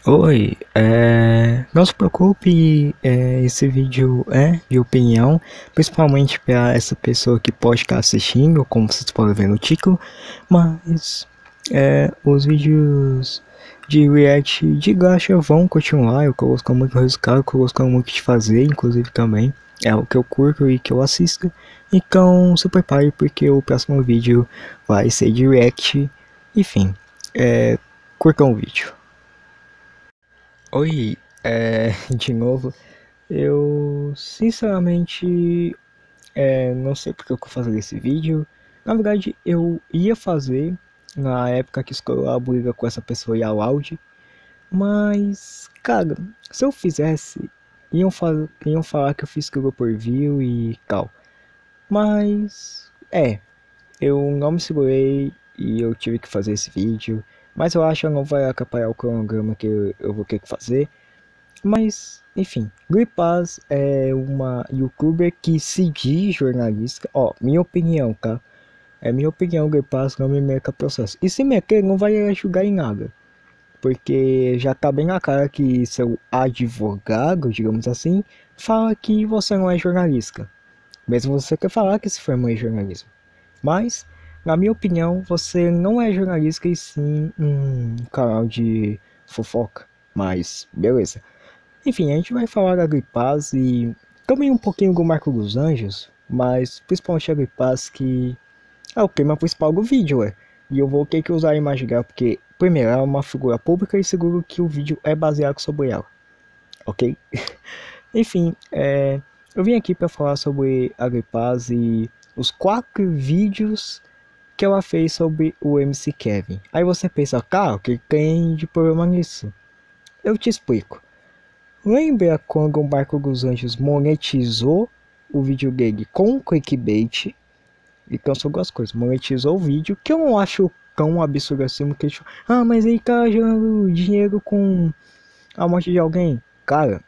Oi, não se preocupe, esse vídeo é de opinião, principalmente para essa pessoa que pode estar assistindo, como vocês podem ver no título, mas os vídeos de react de gacha vão continuar. Eu coloco muito resultado, coloco muito de fazer, inclusive também é o que eu curto e que eu assisto, então se prepare porque o próximo vídeo vai ser de react, enfim, curtam o vídeo. Oi, de novo, eu sinceramente não sei porque eu vou fazer esse vídeo. Na verdade, eu ia fazer na época que escolheu a briga com essa pessoa e a Loud, mas, cara, se eu fizesse, iam falar que eu fiz aquilo por view e tal. Mas, eu não me segurei e eu tive que fazer esse vídeo. Mas eu acho que não vai atrapalhar o cronograma que eu vou ter que fazer. Mas, enfim, Gripaz é uma youtuber que se diz jornalista. Ó, minha opinião, tá? É minha opinião, Gripaz não me meca processo. E se meter, não vai ajudar em nada. Porque já tá bem na cara que seu advogado, digamos assim, fala que você não é jornalista. Mesmo você quer falar que se formou em jornalismo. Mas, na minha opinião, você não é jornalista e sim um canal de fofoca. Mas, beleza. Enfim, a gente vai falar da Gripaz e também um pouquinho do Marco dos Anjos, mas principalmente a Gripaz que é o tema principal do vídeo, E eu vou ter que usar a imagem dela porque, primeiro, ela é uma figura pública e segundo que o vídeo é baseado sobre ela, ok? Enfim, eu vim aqui para falar sobre a Gripaz e os 4 vídeos que ela fez sobre o MC Kevin. Aí você pensa, cara, o que tem de problema nisso? Eu te explico. Lembra quando o Marco dos Anjos monetizou o vídeo dele com clickbait? Então são duas coisas. Monetizou o vídeo, que eu não acho tão absurdo assim, porque tipo, mas ele tá gerando dinheiro com a morte de alguém. Cara,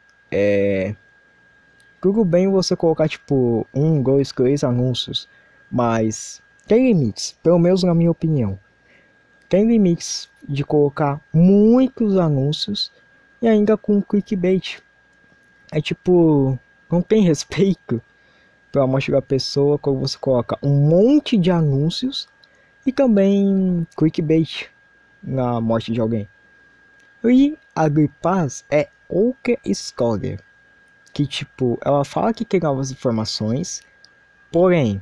tudo bem você colocar tipo 1, 2, 3 anúncios, mas tem limites, pelo menos na minha opinião. Tem limites de colocar muitos anúncios e ainda com clickbait. É tipo, não tem respeito pela morte da pessoa quando você coloca um monte de anúncios e também clickbait na morte de alguém. E a Gripaz é outra história. Que tipo, ela fala que tem novas informações, porém,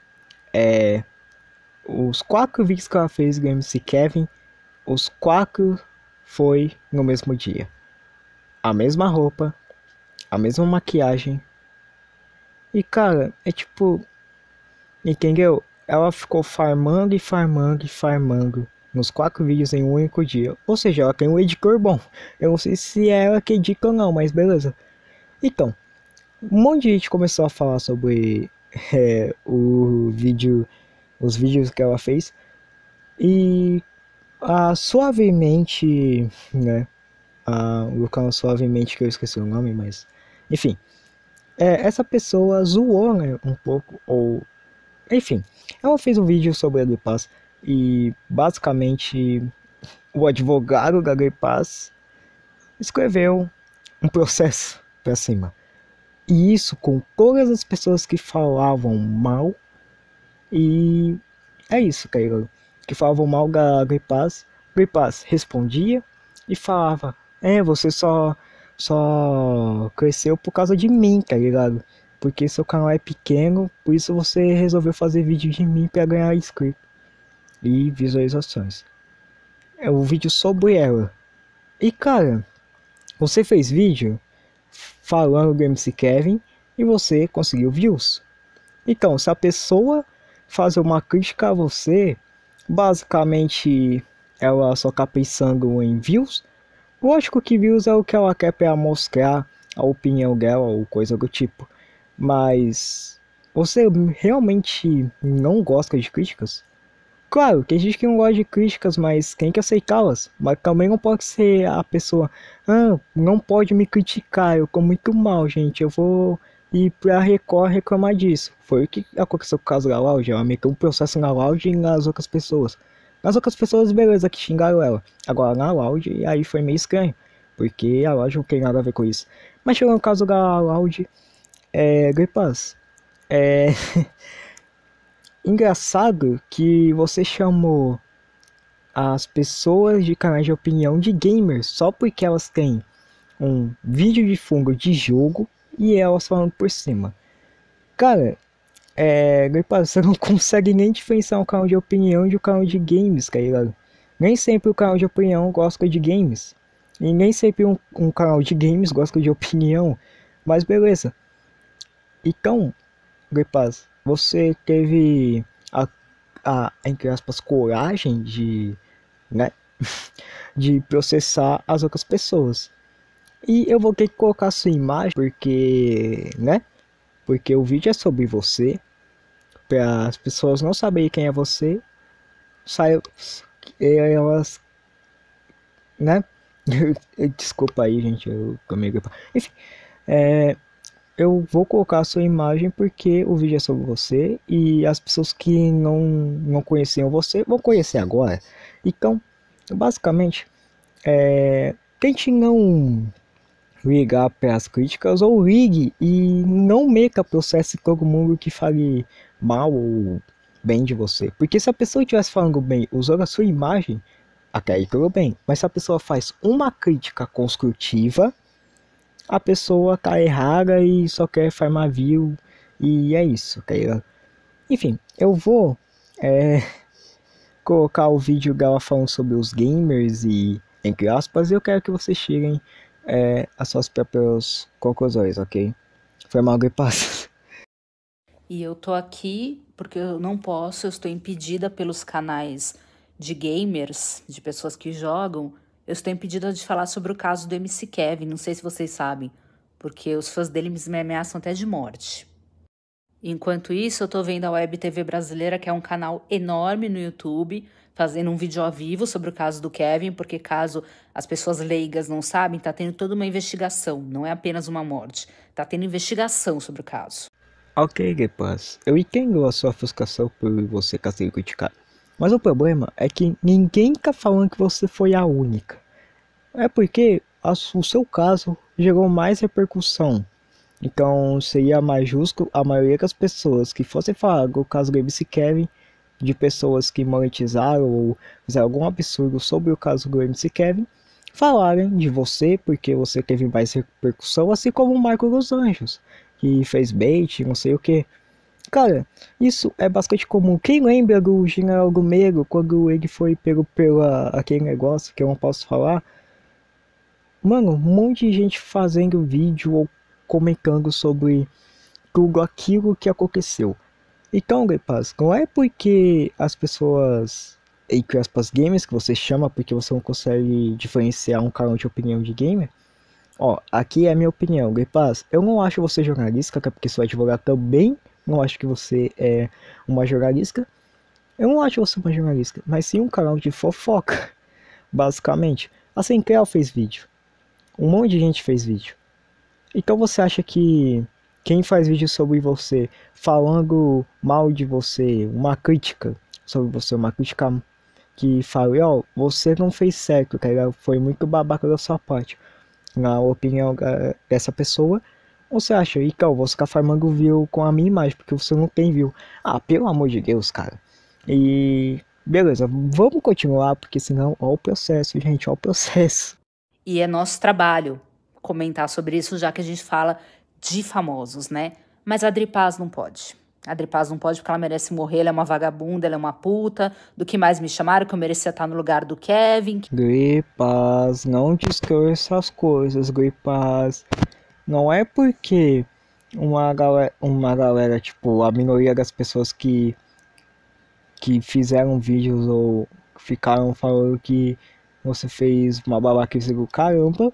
os 4 vídeos que ela fez do MC Kevin, os 4 foi no mesmo dia. A mesma roupa, a mesma maquiagem. E cara, é tipo, entendeu? Ela ficou farmando e farmando e farmando nos 4 vídeos em um único dia. Ou seja, ela tem um editor bom. Eu não sei se é ela que edita ou não, mas beleza. Então, um monte de gente começou a falar sobre os vídeos que ela fez. E suavemente, né? O canal suavemente, que eu esqueci o nome, mas enfim. Essa pessoa zoou, né, um pouco, ou enfim, ela fez um vídeo sobre a Grey Pass e basicamente o advogado da Grey Pass escreveu um processo pra cima. E isso com todas as pessoas que falavam mal e é isso, cara, que falavam mal da Grey Pass. Grey Pass respondia e falava, você só cresceu por causa de mim, tá ligado? Porque seu canal é pequeno, por isso você resolveu fazer vídeo de mim para ganhar inscritos e visualizações. É o vídeo sobre ela. E cara, você fez vídeo falando do MC Kevin e você conseguiu views. Então, se a pessoa faz uma crítica a você, basicamente ela só tá pensando em views. Lógico que views é o que ela quer para mostrar a opinião dela ou coisa do tipo. Mas você realmente não gosta de críticas? Claro, tem gente que não gosta de críticas, mas tem que aceitá-las. Mas também não pode ser a pessoa, não pode me criticar, eu tô muito mal, gente, eu vou ir pra Record reclamar disso. Foi o que aconteceu com o caso da Loud, ela meteu um processo na Loud e nas outras pessoas. Nas outras pessoas, beleza, que xingaram ela. Agora na Loud, aí foi meio estranho. porque a loja não tem nada a ver com isso. Mas chegando no caso da Loud, Gripas, é engraçado que você chamou as pessoas de canais de opinião de gamers só porque elas têm um vídeo de fundo de jogo e elas falando por cima. Cara, você não consegue nem diferenciar um canal de opinião de um canal de games, tá ligado? Nem sempre o canal de opinião gosta de games. E nem sempre um canal de games gosta de opinião. Mas beleza. Então, Gripaz, você teve entre aspas, coragem de, né, de processar as outras pessoas. E eu vou ter que colocar sua imagem porque, né, porque o vídeo é sobre você, para as pessoas não saberem quem é você, elas, né? Desculpa aí, gente, eu tomei gripa. Enfim, eu vou colocar a sua imagem porque o vídeo é sobre você e as pessoas que não conheciam você vão conhecer agora. Então, basicamente, tente não ligar para as críticas ou ligue e não meca processe todo mundo que fale mal ou bem de você. Porque se a pessoa estivesse falando bem usando a sua imagem, até aí tudo bem. Mas se a pessoa faz uma crítica construtiva, a pessoa tá errada e só quer farmar view e é isso, tá ligado? Enfim, eu vou colocar o vídeo dela falando sobre os gamers e entre aspas, eu quero que vocês cheguem às suas próprias conclusões, ok? Foi mal gripado. E eu tô aqui porque eu não posso, eu estou impedida pelos canais de gamers, de pessoas que jogam, eu estou impedida de falar sobre o caso do MC Kevin, não sei se vocês sabem, porque os fãs dele me ameaçam até de morte. Enquanto isso, eu tô vendo a Web TV Brasileira, que é um canal enorme no YouTube, fazendo um vídeo ao vivo sobre o caso do Kevin, porque caso as pessoas leigas não sabem, tá tendo toda uma investigação, não é apenas uma morte, tá tendo investigação sobre o caso. Ok, Gepaz, eu entendo a sua frustração por você estar sendo criticado. Mas o problema é que ninguém tá falando que você foi a única. É porque o seu caso gerou mais repercussão. Então seria mais justo a maioria das pessoas que fossem falar do caso do MC Kevin, de pessoas que monetizaram ou fizeram algum absurdo sobre o caso do MC Kevin, falarem de você porque você teve mais repercussão, assim como o Marco dos Anjos, que fez bait, não sei o que. Cara, isso é bastante comum. Quem lembra do General Gomero quando ele foi pego pela aquele negócio que eu não posso falar? Mano, um monte de gente fazendo vídeo ou comentando sobre tudo aquilo que aconteceu. Então, Gripaz, não é porque as pessoas, entre aspas, gamers, que você chama porque você não consegue diferenciar um canal de opinião de gamer. Ó, aqui é a minha opinião, Gripaz. Eu não acho você jornalista, até porque sou advogado também. Não acho que você é uma jornalista. Eu não acho você uma jornalista, mas sim um canal de fofoca, basicamente. A Sinclair fez vídeo. Um monte de gente fez vídeo. Então você acha que quem faz vídeo sobre você, falando mal de você, uma crítica sobre você, uma crítica que fala, ó, você não fez certo, tá ligado? Foi muito babaca da sua parte, na opinião dessa pessoa, você acha, então, vou ficar farmando view com a minha imagem, porque você não tem view. Ah, pelo amor de Deus, cara. E beleza, vamos continuar, porque senão, ó o processo, gente, ó o processo. E é nosso trabalho comentar sobre isso, já que a gente fala de famosos, né? Mas a Adri Paz não pode. A Adri Paz não pode porque ela merece morrer, ela é uma vagabunda, ela é uma puta. Do que mais me chamaram, que eu merecia estar no lugar do Kevin. Gripas, não distorça as coisas, Gripas. Não é porque uma galera, tipo, a minoria das pessoas que fizeram vídeos ou ficaram falando que você fez uma babaquice do caramba,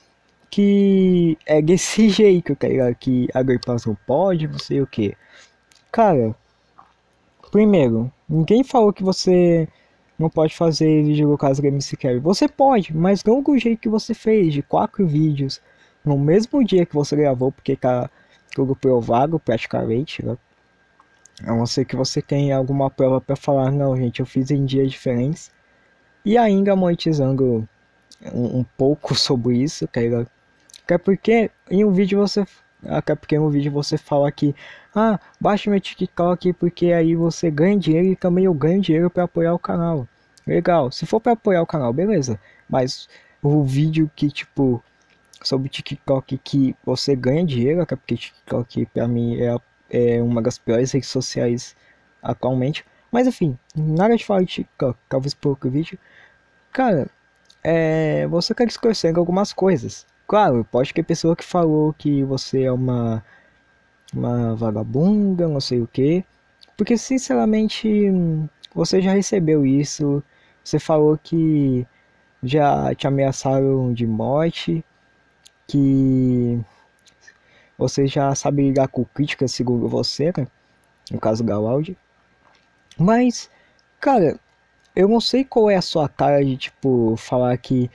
que é desse jeito, tá ligado? Que a Gripas não pode, não sei o que. Cara, primeiro, ninguém falou que você não pode fazer vídeo do caso do MC Carry. Você pode, mas não do jeito que você fez, de 4 vídeos, no mesmo dia que você gravou, porque tá tudo provado praticamente, né? A não ser que você tenha alguma prova para falar, não, gente, eu fiz em dias diferentes. E ainda monetizando um pouco sobre isso, tá ligado? Até porque em um vídeo você. Até porque no vídeo você fala que. Ah, baixe meu TikTok porque aí você ganha dinheiro e também eu ganho dinheiro pra apoiar o canal. Legal, se for pra apoiar o canal, beleza. Mas o vídeo que, tipo, sobre TikTok que você ganha dinheiro, até porque TikTok pra mim é uma das piores redes sociais atualmente. Mas enfim, nada de falar de TikTok, talvez por outro vídeo. Cara, você quer esclarecer algumas coisas. Claro, pode ter pessoa que falou que você é uma vagabunda, não sei o que. Porque sinceramente, você já recebeu isso. Você falou que já te ameaçaram de morte, que você já sabe lidar com críticas segundo você, né? No caso da Loud. Mas, cara, eu não sei qual é a sua cara de, tipo, falar que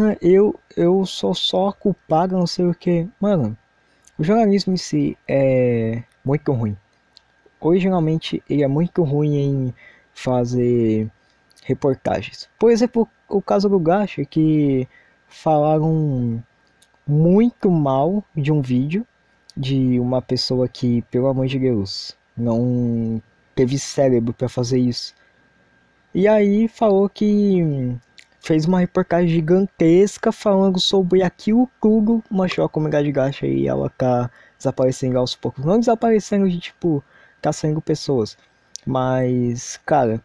eu sou só culpado, não sei o que. Mano, o jornalismo em si é muito ruim. Originalmente, ele é muito ruim em fazer reportagens. Por exemplo, o caso do Gacha, que falaram muito mal de um vídeo de uma pessoa que, pelo amor de Deus, não teve cérebro para fazer isso. E aí falou que fez uma reportagem gigantesca falando sobre aquilo tudo, mostrou a comunidade gacha e ela tá desaparecendo aos poucos. Não desaparecendo de tipo, tá saindo pessoas. Mas, cara,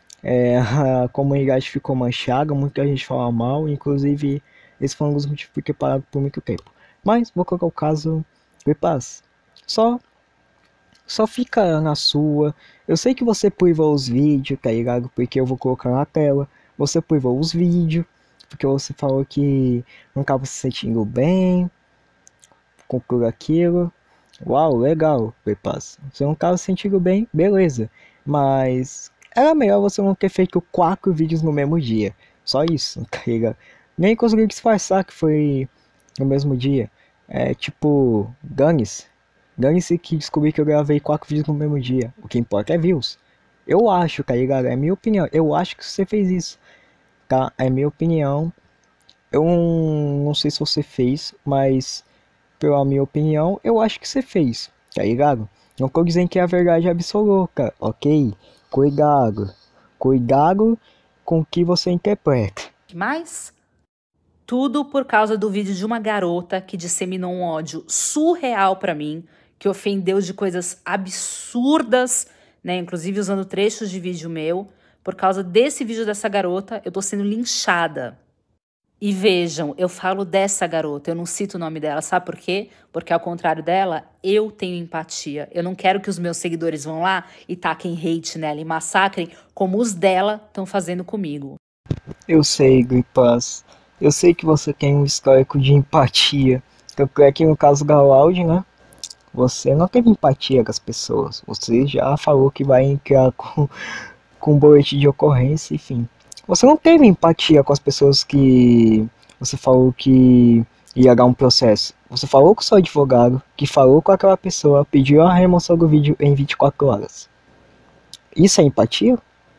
a comunidade ficou manchada, muita gente fala mal, inclusive esse foi um dos motivos por ter parado por muito tempo. Mas vou colocar o caso de paz. Só só fica na sua. Eu sei que você privou os vídeos, tá ligado? Porque eu vou colocar na tela. Você privou os vídeos, porque você falou que não tava se sentindo bem com tudo aquilo. Uau, legal, Pepas. Você não tava se sentindo bem, beleza. Mas era melhor você não ter feito 4 vídeos no mesmo dia. Só isso, tá ligado? Nem consegui disfarçar que foi no mesmo dia. É tipo, dane-se. Dane-se que descobri que eu gravei 4 vídeos no mesmo dia. O que importa é views. Eu acho, tá ligado? É minha opinião. Eu acho que você fez isso, tá? É minha opinião. Eu não sei se você fez, mas pela minha opinião, eu acho que você fez, tá ligado? Não tô dizendo que é a verdade absoluta, ok? Cuidado. Cuidado com o que você interpreta. Mas tudo por causa do vídeo de uma garota que disseminou um ódio surreal pra mim, que ofendeu de coisas absurdas, né? Inclusive usando trechos de vídeo meu. Por causa desse vídeo dessa garota, eu tô sendo linchada. E vejam, eu falo dessa garota, eu não cito o nome dela, sabe por quê? Porque ao contrário dela, eu tenho empatia. Eu não quero que os meus seguidores vão lá e taquem hate nela e massacrem como os dela estão fazendo comigo. Eu sei, Gripas. Eu sei que você tem um histórico de empatia. Tanto é que no caso da Loud, né? Você não teve empatia com as pessoas. Você já falou que vai entrar com boletim de ocorrência, enfim. Você não teve empatia com as pessoas que você falou que ia dar um processo. Você falou com o seu advogado, que falou com aquela pessoa, pediu a remoção do vídeo em 24 horas. Isso é empatia?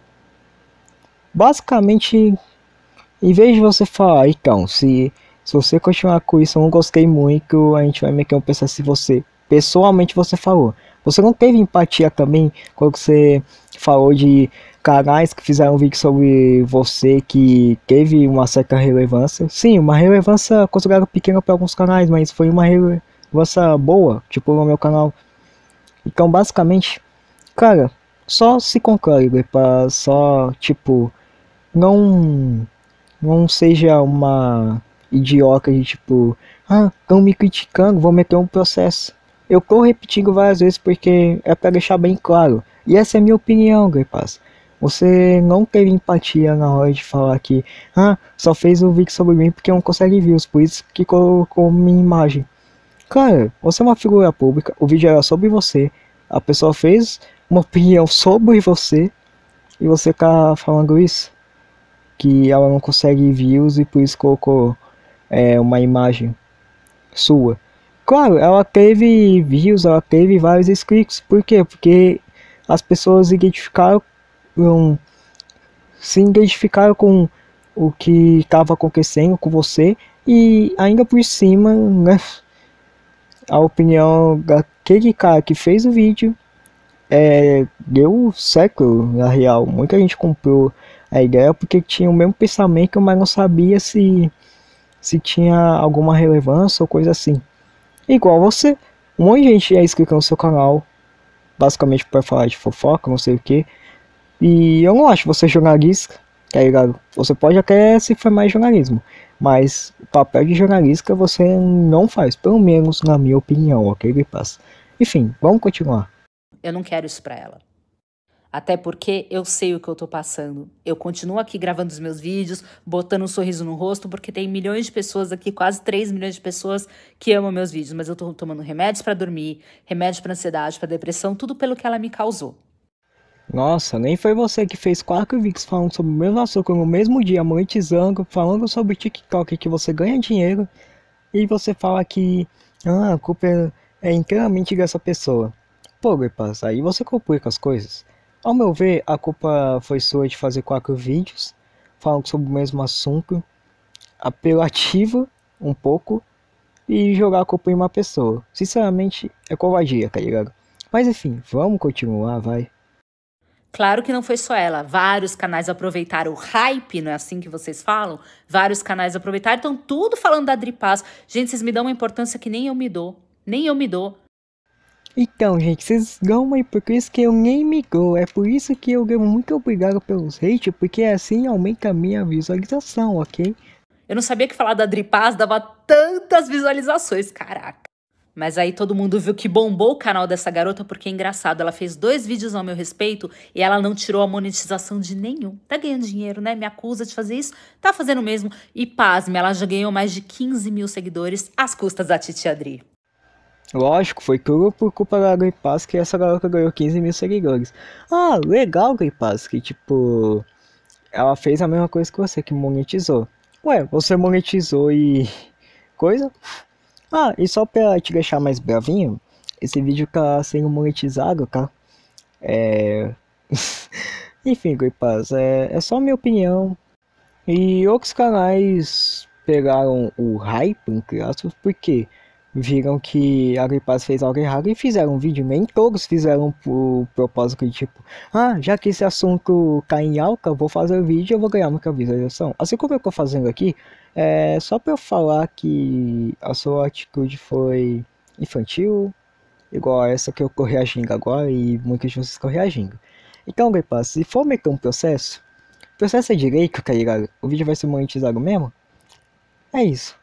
Basicamente, em vez de você falar, então, se você continuar com isso, eu não gostei muito, a gente vai meter um processo se você, pessoalmente você falou. Você não teve empatia também quando você falou de canais que fizeram um vídeo sobre você que teve uma certa relevância. Sim, uma relevância considerada pequena para alguns canais, mas foi uma relevância boa, tipo no meu canal. Então, basicamente, cara, só se conclave para só, tipo, não não seja uma idiota de tipo, estão me criticando, vou meter um processo. Eu tô repetindo várias vezes porque é para deixar bem claro. E essa é a minha opinião, Gripaz. Você não teve empatia na hora de falar que, só fez o vídeo sobre mim porque não consegue views, por isso que colocou minha imagem. Cara, você é uma figura pública, o vídeo era sobre você, a pessoa fez uma opinião sobre você e você tá falando isso? Que ela não consegue views e por isso colocou uma imagem sua. Claro, ela teve views, ela teve vários inscritos. Por quê? Porque as pessoas se identificaram com o que estava acontecendo com você e ainda por cima, né, a opinião daquele cara que fez o vídeo deu certo na real. Muita gente comprou a ideia porque tinha o mesmo pensamento, mas não sabia se tinha alguma relevância ou coisa assim. Igual você, um monte de gente é inscrito no seu canal, basicamente para falar de fofoca, não sei o que. E eu não acho você jornalista, tá ligado? Você pode até se formar em jornalismo, mas o papel de jornalista você não faz, pelo menos na minha opinião, ok, Gripas? Enfim, vamos continuar. Eu não quero isso pra ela. Até porque eu sei o que eu tô passando. Eu continuo aqui gravando os meus vídeos, botando um sorriso no rosto, porque tem milhões de pessoas aqui, quase 3 milhões de pessoas que amam meus vídeos. Mas eu tô tomando remédios pra dormir, remédios pra ansiedade, pra depressão, tudo pelo que ela me causou. Nossa, nem foi você que fez 4 vídeos falando sobre o mesmo assunto no mesmo dia, monetizando, falando sobre o TikTok que você ganha dinheiro, e você fala que a culpa é inteiramente dessa pessoa. Pô, Gripas, aí você complica as coisas. Ao meu ver, a culpa foi sua de fazer 4 vídeos falando sobre o mesmo assunto, apelativo um pouco, e jogar a culpa em uma pessoa. Sinceramente, é covardia, tá ligado? Mas enfim, vamos continuar, vai. Claro que não foi só ela. Vários canais aproveitaram o hype, não é assim que vocês falam? Vários canais aproveitaram, estão tudo falando da Dripaz. Gente, vocês me dão uma importância que nem eu me dou. Nem eu me dou. Então, gente, vocês dão uma hipocrisia que eu nem me dou. É por isso que eu ganho muito obrigado pelos hate, porque assim aumenta a minha visualização, ok? Eu não sabia que falar da Dripaz dava tantas visualizações, caraca. Mas aí todo mundo viu que bombou o canal dessa garota porque é engraçado. Ela fez 2 vídeos ao meu respeito e ela não tirou a monetização de nenhum. Tá ganhando dinheiro, né? Me acusa de fazer isso. Tá fazendo mesmo. E pasme, ela já ganhou mais de 15 mil seguidores às custas da Titia Adri. Lógico, foi tudo por culpa da Grey Pass que essa garota ganhou 15 mil seguidores. Ah, legal, Grey Pass, que tipo, ela fez a mesma coisa que você, que monetizou. Ué, você monetizou e coisa? Ah, e só pra te deixar mais bravinho, esse vídeo tá sendo monetizado, tá? É. Enfim, Guipas, é só minha opinião. E outros canais pegaram o hype, entre aspas, porque viram que a Gripaz fez algo errado e fizeram um vídeo. Nem todos fizeram por propósito de tipo, ah, já que esse assunto tá em alta, eu vou fazer o vídeo e eu vou ganhar muita visualização. Assim como eu tô fazendo aqui, é só pra eu falar que a sua atitude foi infantil, igual a essa que eu tô reagindo agora e muitos de vocês estão reagindo. Então, Gripaz, se for meter um processo é direito, tá ligado? O vídeo vai ser monetizado mesmo? É isso.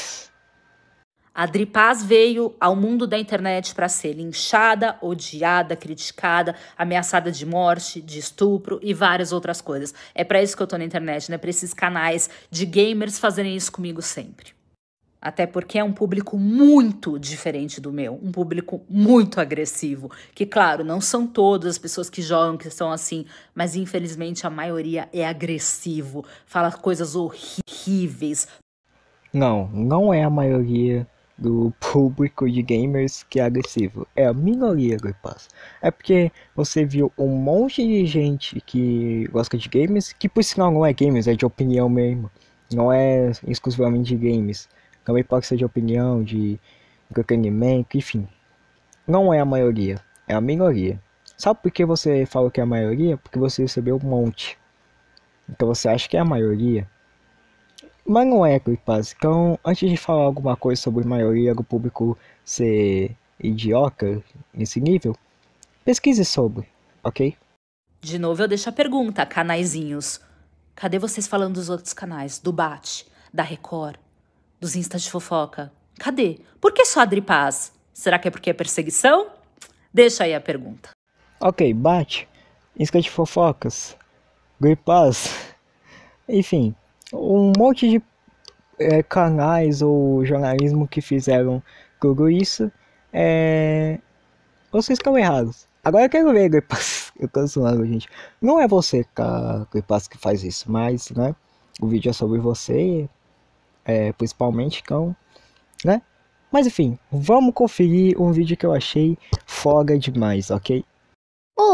A Dripaz veio ao mundo da internet para ser linchada, odiada, criticada, ameaçada de morte, de estupro e várias outras coisas. É para isso que eu tô na internet, né? Para esses canais de gamers fazerem isso comigo sempre. Até porque é um público muito diferente do meu, um público muito agressivo, que claro, não são todas as pessoas que jogam que são assim, mas infelizmente a maioria é agressivo, fala coisas horríveis. Não, não é a maioria do público de gamers que é agressivo. É a minoria, Gripas. É porque você viu um monte de gente que gosta de games, que por sinal não é gamers, é de opinião mesmo. Não é exclusivamente de games. Também pode ser de opinião, de entretenimento, enfim. Não é a maioria, é a minoria. Sabe por que você fala que é a maioria? Porque você recebeu um monte. Então você acha que é a maioria. Mas não é, Clipas. Então, antes de falar alguma coisa sobre a maioria do público ser idiota nesse nível, pesquise sobre, ok? De novo eu deixo a pergunta, canaizinhos. Cadê vocês falando dos outros canais? Do Bate, da Record, dos Insta de fofoca? Cadê? Por que só a Dripaz? Será que é porque é perseguição? Deixa aí a pergunta. Ok, bate, isca de fofocas, Gripaz, enfim, um monte de canais ou jornalismo que fizeram tudo isso, vocês estão errados. Agora eu quero ver, Gripas. Eu tô zoando, gente. Não é você, Gripas, que faz isso, mas, né? O vídeo é sobre você, principalmente, então, né? Mas enfim, vamos conferir um vídeo que eu achei foda demais, ok?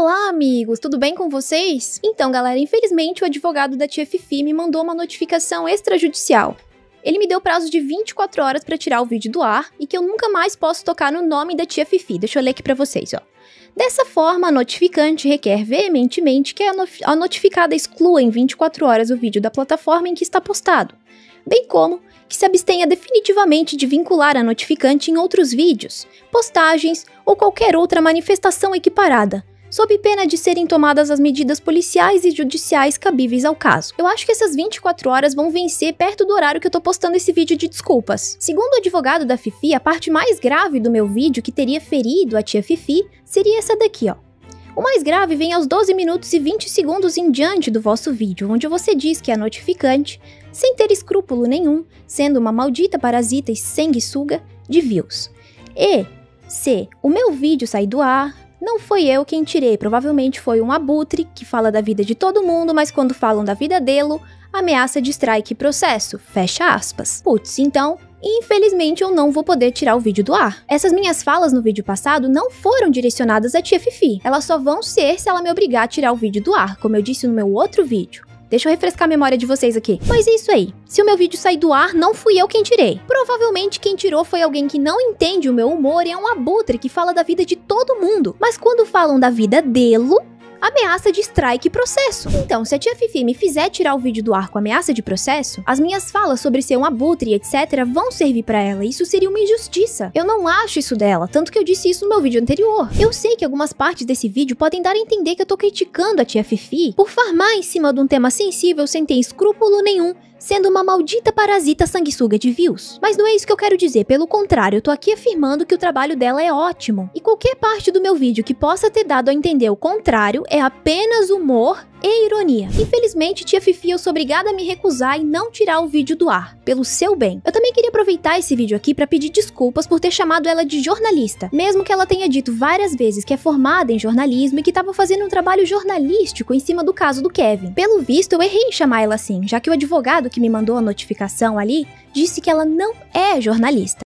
Olá, amigos! Tudo bem com vocês? Então, galera, infelizmente o advogado da tia Fifi me mandou uma notificação extrajudicial. Ele me deu prazo de 24 horas para tirar o vídeo do ar e que eu nunca mais posso tocar no nome da tia Fifi. Deixa eu ler aqui para vocês, ó. Dessa forma, a notificante requer veementemente que a notificada exclua em 24 horas o vídeo da plataforma em que está postado, bem como que se abstenha definitivamente de vincular a notificante em outros vídeos, postagens ou qualquer outra manifestação equiparada, sob pena de serem tomadas as medidas policiais e judiciais cabíveis ao caso. Eu acho que essas 24 horas vão vencer perto do horário que eu tô postando esse vídeo de desculpas. Segundo o advogado da Fifi, a parte mais grave do meu vídeo que teria ferido a tia Fifi seria essa daqui, ó. O mais grave vem aos 12 minutos e 20 segundos em diante do vosso vídeo, onde você diz que a notificante, sem ter escrúpulo nenhum, sendo uma maldita parasita e sanguessuga, de views. E, se o meu vídeo sair do ar, não foi eu quem tirei, provavelmente foi um abutre que fala da vida de todo mundo, mas quando falam da vida dele, ameaça de strike e processo, fecha aspas. Putz, então, infelizmente eu não vou poder tirar o vídeo do ar. Essas minhas falas no vídeo passado não foram direcionadas à tia Fifi, elas só vão ser se ela me obrigar a tirar o vídeo do ar, como eu disse no meu outro vídeo. Deixa eu refrescar a memória de vocês aqui. Mas é isso aí. Se o meu vídeo sair do ar, não fui eu quem tirei. Provavelmente quem tirou foi alguém que não entende o meu humor e é um abutre que fala da vida de todo mundo. Mas quando falam da vida dele, ameaça de strike e processo. Então, se a tia Fifi me fizer tirar o vídeo do ar com ameaça de processo, as minhas falas sobre ser um abutre e etc. vão servir pra ela. Isso seria uma injustiça. Eu não acho isso dela, tanto que eu disse isso no meu vídeo anterior. Eu sei que algumas partes desse vídeo podem dar a entender que eu tô criticando a tia Fifi por farmar em cima de um tema sensível sem ter escrúpulo nenhum, sendo uma maldita parasita sanguessuga de views. Mas não é isso que eu quero dizer, pelo contrário, eu tô aqui afirmando que o trabalho dela é ótimo. E qualquer parte do meu vídeo que possa ter dado a entender o contrário é apenas humor e ironia. Infelizmente, tia Fifi, eu sou obrigada a me recusar e não tirar o vídeo do ar, pelo seu bem. Eu também queria aproveitar esse vídeo aqui pra pedir desculpas por ter chamado ela de jornalista, mesmo que ela tenha dito várias vezes que é formada em jornalismo e que estava fazendo um trabalho jornalístico em cima do caso do Kevin. Pelo visto, eu errei em chamar ela assim, já que o advogado que me mandou a notificação ali disse que ela não é jornalista.